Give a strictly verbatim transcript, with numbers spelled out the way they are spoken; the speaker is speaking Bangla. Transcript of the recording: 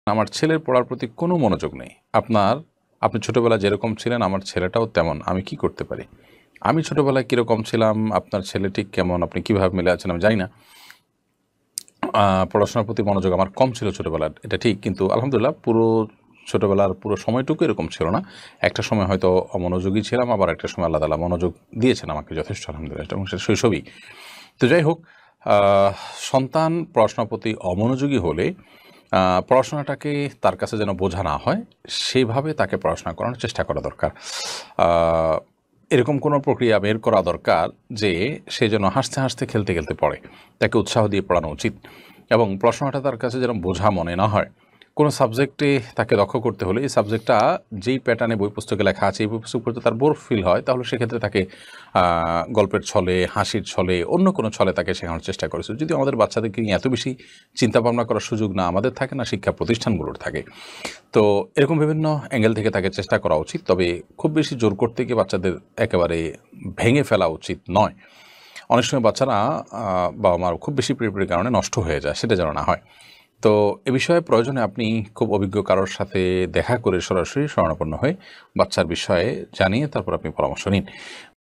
আমার ছেলের পড়ার প্রতি কোনো মনোযোগ নেই। আপনার আপনি ছোটবেলায় যেরকম ছিলেন আমার ছেলেটাও তেমন, আমি কি করতে পারি? আমি ছোটবেলায় কীরকম ছিলাম, আপনার ছেলে ঠিক কেমন, আপনি কীভাবে মিলে আছেন আমি জানি না। আহ, পড়াশোনার প্রতি মনোযোগ আমার কম ছিল ছোটবেলার, এটা ঠিক, কিন্তু আলহামদুলিল্লাহ পুরো ছোটবেলার পুরো সময়টুকু এরকম ছিল না। একটা সময় হয়তো অমনোযোগী ছিলাম, আবার একটা সময় আল্লাহ তাআলা মনোযোগ দিয়েছেন আমাকে যথেষ্ট, আলহামদুলিল্লাহ, এবং সেটা শৈশবেই। তো যাই হোক, আহ, সন্তান পড়াশোনার প্রতি অমনোযোগী হলে আহ, পড়াশোনাটাকে তার কাছে যেন বোঝা না হয় সেইভাবে তাকে পড়াশোনা করানোর চেষ্টা করা দরকার। আহ, এরকম কোনো প্রক্রিয়া বের করা দরকার যে সে যেন হাসতে হাসতে খেলতে খেলতে পড়ে, তাকে উৎসাহ দিয়ে পড়ানো উচিত, এবং পড়াশোনাটা তার কাছে যেন বোঝা মনে না হয়। কোনো সাবজেক্টে তাকে দক্ষ করতে হলে এই সাবজেক্টটা যেই প্যাটার্নে বই পুস্তকে লেখা আছে এই বই পুস্তক পড়তে তার বোর ফিল হয়, তাহলে সেক্ষেত্রে তাকে আহ, গল্পের ছলে, হাসির ছলে, অন্য কোনো ছলে তাকে শেখানোর চেষ্টা করেছে। যদি আমাদের বাচ্চাদেরকে নিয়ে এত বেশি চিন্তা ভাবনা করার সুযোগ না আমাদের থাকে, না শিক্ষা প্রতিষ্ঠানগুলোর থাকে, তো এরকম বিভিন্ন অ্যাঙ্গেল থেকে তাকে চেষ্টা করা উচিত। তবে খুব বেশি জোর করতে গিয়ে বাচ্চাদের একেবারে ভেঙে ফেলা উচিত নয়। অনেক সময় বাচ্চারা আহ, বাবা মার খুব বেশি প্রেমের কারণে নষ্ট হয়ে যায়, সেটা যেন না হয়। তো এ বিষয়ে প্রয়োজনে আপনি খুব অভিজ্ঞ কারোর সাথে দেখা করে সরাসরি শরণাপন্ন হয়ে বাচ্চার বিষয়ে জানিয়ে তারপর আপনি পরামর্শ নিন।